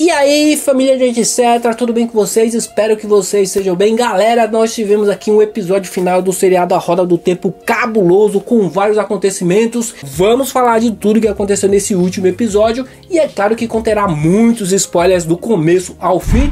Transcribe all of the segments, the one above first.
E aí, família de etc, tudo bem com vocês? Espero que vocês estejam bem. Galera, nós tivemos aqui um episódio final do seriado A Roda do Tempo cabuloso, com vários acontecimentos. Vamos falar de tudo que aconteceu nesse último episódio. E é claro que conterá muitos spoilers do começo ao fim.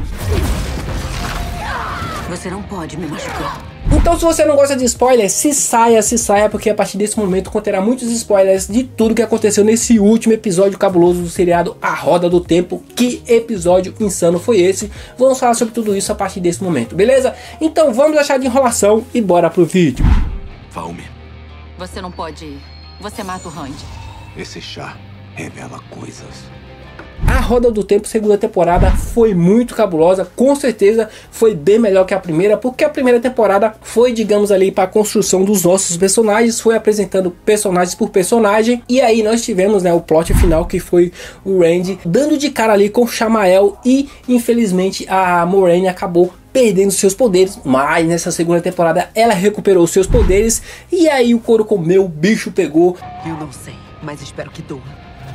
Você não pode me machucar. Então, se você não gosta de spoilers, se saia, porque a partir desse momento conterá muitos spoilers de tudo que aconteceu nesse último episódio cabuloso do seriado A Roda do Tempo. Que episódio insano foi esse? Vamos falar sobre tudo isso a partir desse momento, beleza? Então vamos deixar de enrolação e bora pro vídeo. Valme. Você não pode ir. Você mata o Rand. Esse chá revela coisas. A Roda do Tempo segunda temporada foi muito cabulosa, com certeza foi bem melhor que a primeira, porque a primeira temporada foi, digamos ali, para a construção dos nossos personagens, foi apresentando personagem por personagem, e aí nós tivemos, né, o plot final, que foi o Rand dando de cara ali com o Samael, e infelizmente a Moiraine acabou perdendo seus poderes, mas nessa segunda temporada ela recuperou seus poderes, e aí o couro comeu, o bicho pegou. Eu não sei, mas espero que doa.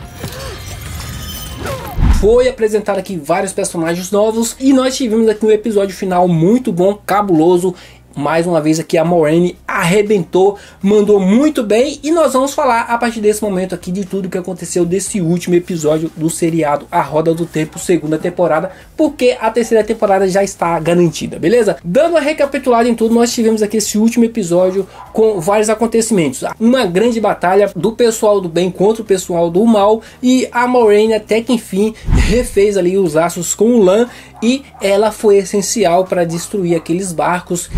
Foi apresentado aqui vários personagens novos e nós tivemos aqui um episódio final muito bom, cabuloso. Mais uma vez aqui a Moiraine arrebentou, mandou muito bem, e nós vamos falar a partir desse momento aqui de tudo que aconteceu desse último episódio do seriado A Roda do Tempo segunda temporada, porque a terceira temporada já está garantida, beleza? Dando uma recapitulada em tudo, nós tivemos aqui esse último episódio com vários acontecimentos, uma grande batalha do pessoal do bem contra o pessoal do mal, e a Moiraine até que enfim refez ali os laços com o Lan, e ela foi essencial para destruir aqueles barcos.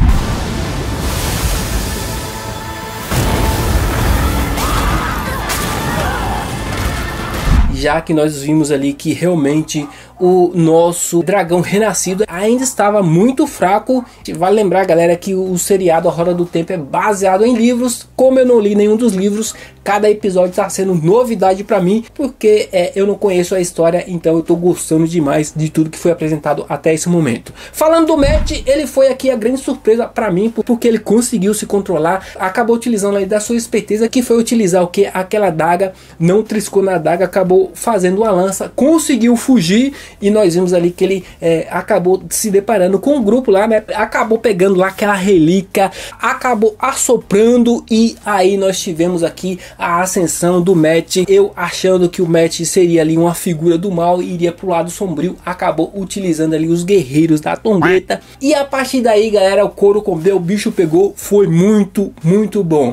Já que nós vimos ali que realmente o nosso dragão renascido ainda estava muito fraco. Vale lembrar, galera, que o seriado A Roda do Tempo é baseado em livros. Como eu não li nenhum dos livros, cada episódio está sendo novidade para mim, porque eu não conheço a história, então eu estou gostando demais de tudo que foi apresentado até esse momento. Falando do Mat, ele foi aqui a grande surpresa para mim, porque ele conseguiu se controlar, acabou utilizando aí da sua esperteza, que foi utilizar o que? Aquela adaga, não triscou na adaga, acabou fazendo uma lança, conseguiu fugir, e nós vimos ali que ele acabou se deparando com um grupo lá, né? Acabou pegando lá aquela relíquia, acabou assoprando, e aí nós tivemos aqui a ascensão do Mat. Eu achando que o Mat seria ali uma figura do mal e iria pro lado sombrio, acabou utilizando ali os guerreiros da Tongueta, e a partir daí, galera, o couro comeu, o bicho pegou, foi muito bom.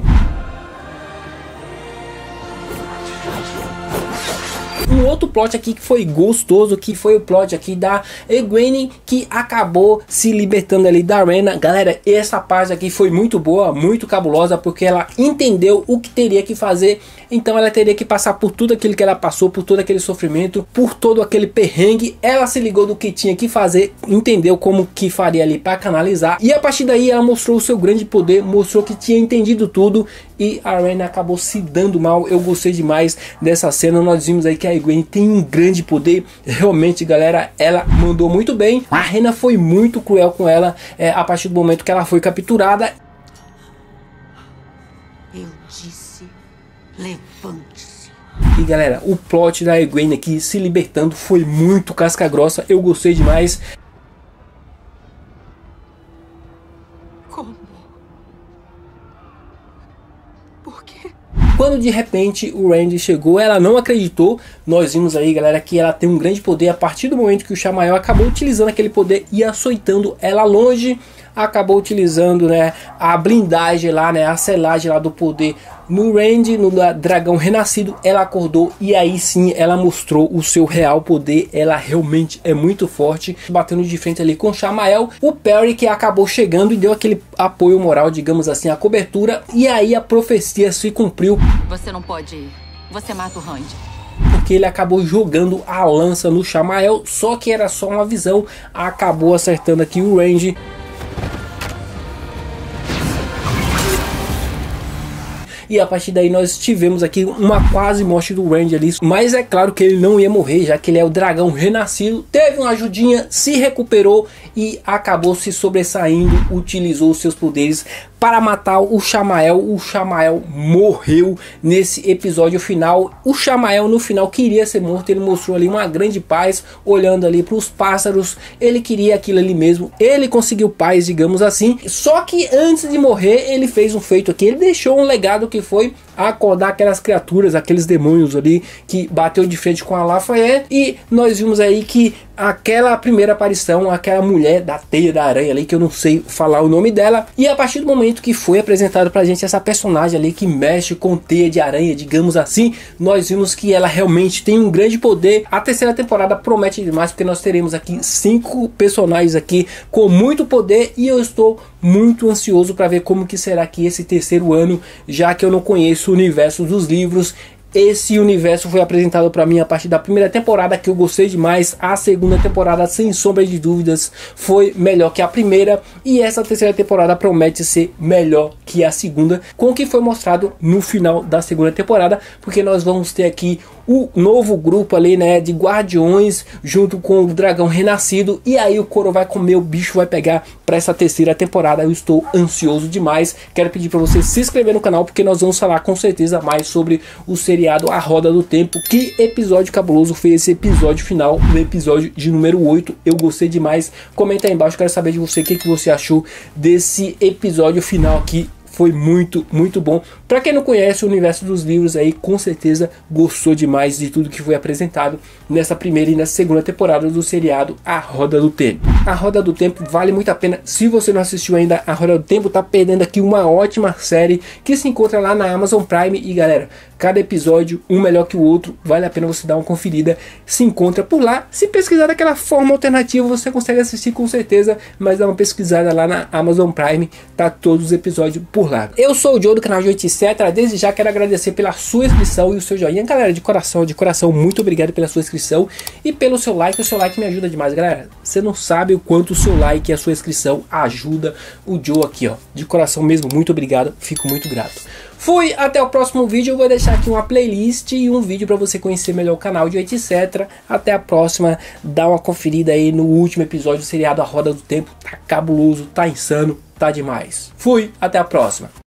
Um outro plot aqui que foi gostoso, que foi o plot aqui da Egwene, que acabou se libertando ali da Rhaena. Galera, essa parte aqui foi muito boa, muito cabulosa, porque ela entendeu o que teria que fazer. Então ela teria que passar por tudo aquilo que ela passou, por todo aquele sofrimento, por todo aquele perrengue. Ela se ligou do que tinha que fazer, entendeu como que faria ali para canalizar, e a partir daí ela mostrou o seu grande poder, mostrou que tinha entendido tudo, e a Rhaena acabou se dando mal. Eu gostei demais dessa cena. Nós vimos aí que a Egwene tem um grande poder, realmente, galera, ela mandou muito bem. A Rhaena foi muito cruel com ela a partir do momento que ela foi capturada. Eu disse, levante-se. E galera, o plot da Egwene aqui se libertando foi muito casca grossa, eu gostei demais. Como? Por quê? Quando de repente o Rand chegou, ela não acreditou. Nós vimos aí, galera, que ela tem um grande poder. A partir do momento que o Samael acabou utilizando aquele poder e açoitando ela longe, acabou utilizando, né, a blindagem lá, né, a selagem lá do poder no Rand, no dragão renascido. Ela acordou e aí sim ela mostrou o seu real poder. Ela realmente é muito forte, batendo de frente ali com o Samael. O Perry que acabou chegando e deu aquele apoio moral, digamos assim, a cobertura, e aí a profecia se cumpriu. Você não pode ir. Você mata o Rand. Porque ele acabou jogando a lança no Samael, só que era só uma visão. Acabou acertando aqui o Rand. E a partir daí nós tivemos aqui uma quase morte do Rand ali. Mas é claro que ele não ia morrer, já que ele é o dragão renascido. Teve uma ajudinha, se recuperou e acabou se sobressaindo. Utilizou seus poderes para matar o Samael. O Samael morreu nesse episódio final. O Samael no final queria ser morto, ele mostrou ali uma grande paz, olhando ali para os pássaros, ele queria aquilo ali mesmo, ele conseguiu paz, digamos assim. Só que antes de morrer ele fez um feito aqui, ele deixou um legado que foi acordar aquelas criaturas, aqueles demônios ali que bateu de frente com a Lafayette. E nós vimos aí que aquela primeira aparição, aquela mulher da teia da aranha ali, que eu não sei falar o nome dela, e a partir do momento que foi apresentado pra gente essa personagem ali que mexe com teia de aranha, digamos assim, nós vimos que ela realmente tem um grande poder. A terceira temporada promete demais, porque nós teremos aqui 5 personagens aqui com muito poder, e eu estou muito ansioso para ver como que será aqui esse terceiro ano, já que eu não conheço o universo dos livros. Esse universo foi apresentado para mim a partir da primeira temporada, que eu gostei demais. A segunda temporada, sem sombra de dúvidas, foi melhor que a primeira, e essa terceira temporada promete ser melhor que a segunda, com o que foi mostrado no final da segunda temporada, porque nós vamos ter aqui o novo grupo ali, né, de guardiões junto com o dragão renascido, e aí o couro vai comer, o bicho vai pegar para essa terceira temporada. Eu estou ansioso demais. Quero pedir para você se inscrever no canal, porque nós vamos falar com certeza mais sobre o seriado A Roda do Tempo. Que episódio cabuloso foi esse episódio final, o episódio de número 8. Eu gostei demais. Comenta aí embaixo, quero saber de você o que você achou desse episódio final aqui. Foi muito, muito bom. Para quem não conhece o universo dos livros aí, com certeza gostou demais de tudo que foi apresentado nessa primeira e nessa segunda temporada do seriado A Roda do Tempo. A Roda do Tempo vale muito a pena. Se você não assistiu ainda A Roda do Tempo, tá perdendo aqui uma ótima série que se encontra lá na Amazon Prime. E galera, cada episódio um melhor que o outro, vale a pena você dar uma conferida. Se encontra por lá. Se pesquisar daquela forma alternativa, você consegue assistir com certeza, mas dá uma pesquisada lá na Amazon Prime, tá todos os episódios por lá. Eu sou o Joe do canal de etc. Desde já quero agradecer pela sua inscrição e o seu joinha, galera, de coração, muito obrigado pela sua inscrição e pelo seu like. O seu like me ajuda demais, galera. Você não sabe o quanto o seu like e a sua inscrição ajuda o Joe aqui, ó, de coração mesmo. Muito obrigado, fico muito grato. Fui, até o próximo vídeo. Eu vou deixar aqui uma playlist e um vídeo para você conhecer melhor o canal de etc. Até a próxima. Dá uma conferida aí no último episódio do seriado A Roda do Tempo. Tá cabuloso, tá insano, tá demais. Fui, até a próxima.